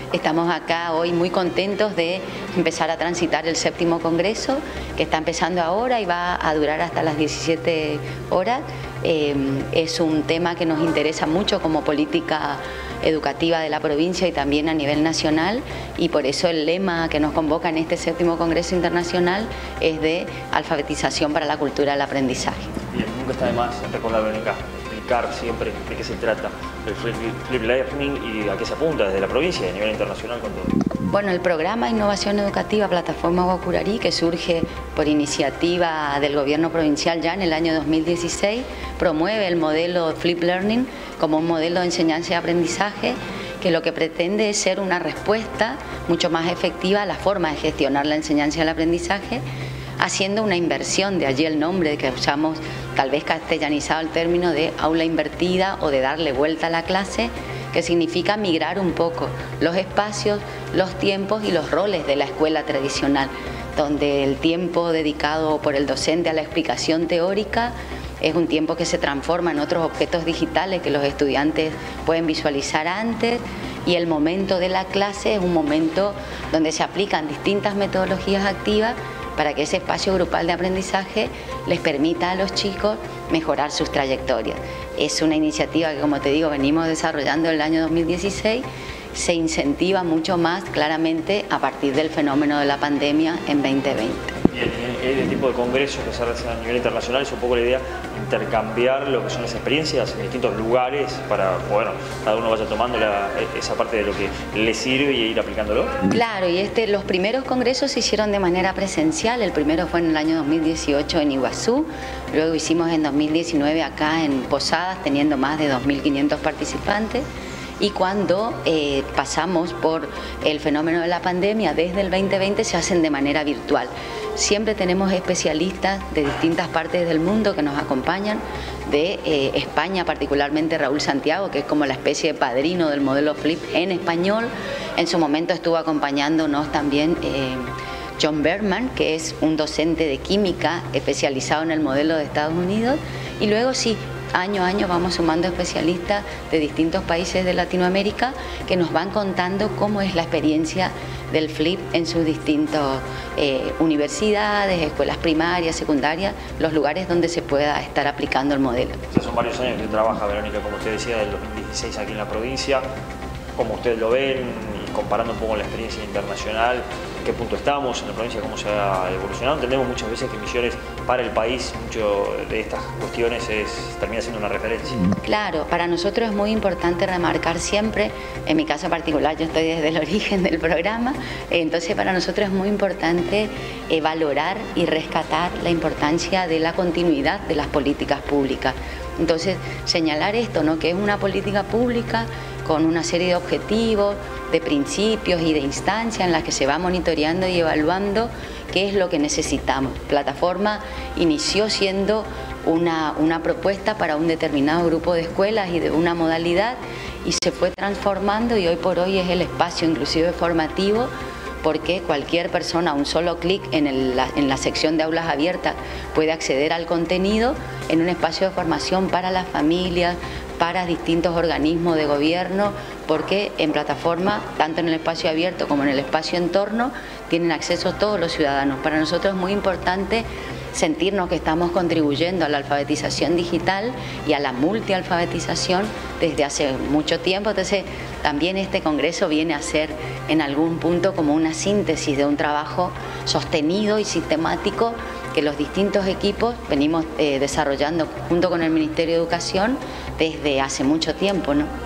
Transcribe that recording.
Estamos acá hoy muy contentos de empezar a transitar el 7º Congreso, que está empezando ahora y va a durar hasta las 17 horas. Es un tema que nos interesa mucho como política educativa de la provincia y también a nivel nacional, y por eso el lema que nos convoca en este 7º Congreso Internacional es de alfabetización para la cultura del aprendizaje. Bien, nunca está de más recordar, Verónica, explicar siempre de qué se trata el Flip Learning y a qué se apunta desde la provincia y a nivel internacional con todo. Bueno, el programa Innovación Educativa Plataforma Guacurarí, que surge por iniciativa del gobierno provincial ya en el año 2016, promueve el modelo Flip Learning como un modelo de enseñanza y aprendizaje que lo que pretende es ser una respuesta mucho más efectiva a la forma de gestionar la enseñanza y el aprendizaje, haciendo una inversión, de allí el nombre que usamos, tal vez castellanizado el término de aula invertida o de darle vuelta a la clase, que significa migrar un poco los espacios, los tiempos y los roles de la escuela tradicional, donde el tiempo dedicado por el docente a la explicación teórica es un tiempo que se transforma en otros objetos digitales que los estudiantes pueden visualizar antes, y el momento de la clase es un momento donde se aplican distintas metodologías activas para que ese espacio grupal de aprendizaje les permita a los chicos mejorar sus trayectorias. Es una iniciativa que, como te digo, venimos desarrollando en el año 2016, se incentiva mucho más claramente a partir del fenómeno de la pandemia en 2020. Bien, el tipo de congresos que se hacen a nivel internacional es un poco la idea intercambiar lo que son las experiencias en distintos lugares para, bueno, cada uno vaya tomando esa parte de lo que le sirve y ir aplicándolo. Claro, y los primeros congresos se hicieron de manera presencial. El primero fue en el año 2018 en Iguazú, luego hicimos en 2019 acá en Posadas, teniendo más de 2.500 participantes. Y cuando pasamos por el fenómeno de la pandemia, desde el 2020 se hacen de manera virtual. Siempre tenemos especialistas de distintas partes del mundo que nos acompañan, de España particularmente Raúl Santiago, que es como la especie de padrino del modelo Flip en español. En su momento estuvo acompañándonos también John Berman, que es un docente de química especializado en el modelo de Estados Unidos, y luego sí, año a año vamos sumando especialistas de distintos países de Latinoamérica que nos van contando cómo es la experiencia del Flip en sus distintas universidades, escuelas primarias, secundarias, los lugares donde se pueda estar aplicando el modelo. Ya son varios años que trabaja, Verónica, como usted decía, del 2016 aquí en la provincia. ¿Cómo ustedes lo ven? Y comparando un poco la experiencia internacional, ¿en qué punto estamos en la provincia? ¿Cómo se ha evolucionado? Entendemos muchas veces que Misiones para el país, mucho de estas cuestiones termina siendo una referencia. Claro, para nosotros es muy importante remarcar siempre, en mi caso particular yo estoy desde el origen del programa, entonces para nosotros es muy importante valorar y rescatar la importancia de la continuidad de las políticas públicas. Entonces señalar esto, ¿no? Que es una política pública con una serie de objetivos, de principios y de instancias en las que se va monitoreando y evaluando qué es lo que necesitamos. Plataforma inició siendo una propuesta para un determinado grupo de escuelas y de una modalidad, y se fue transformando, y hoy por hoy es el espacio inclusive formativo, porque cualquier persona a un solo clic en la sección de aulas abiertas puede acceder al contenido en un espacio de formación para las familias, para distintos organismos de gobierno, porque en plataforma, tanto en el espacio abierto como en el espacio entorno, tienen acceso todos los ciudadanos. Para nosotros es muy importante sentirnos que estamos contribuyendo a la alfabetización digital y a la multialfabetización desde hace mucho tiempo. Entonces también este congreso viene a ser en algún punto como una síntesis de un trabajo sostenido y sistemático que los distintos equipos venimos desarrollando junto con el Ministerio de Educación desde hace mucho tiempo, ¿no?